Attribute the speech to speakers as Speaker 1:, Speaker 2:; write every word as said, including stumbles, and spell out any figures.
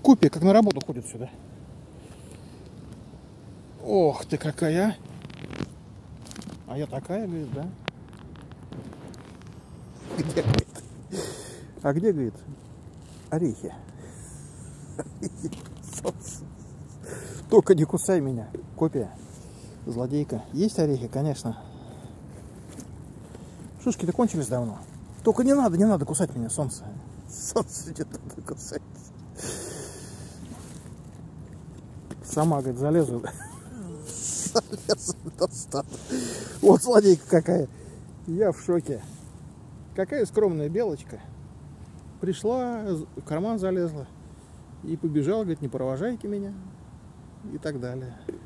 Speaker 1: Купи, как на работу ходит сюда. Ох ты какая. А я такая, говорит, да? Где, говорит? А где, говорит, орехи? Только не кусай меня, копия, злодейка. Есть орехи, конечно. Шишки-то кончились давно. Только не надо, не надо кусать меня, солнце. Солнце не надо кусать. Сама, говорит, залезу. Залезу, достану. Вот злодейка какая. Я в шоке. Какая скромная белочка. Пришла, в карман залезла. И побежала, говорит, не провожайте меня. И так далее.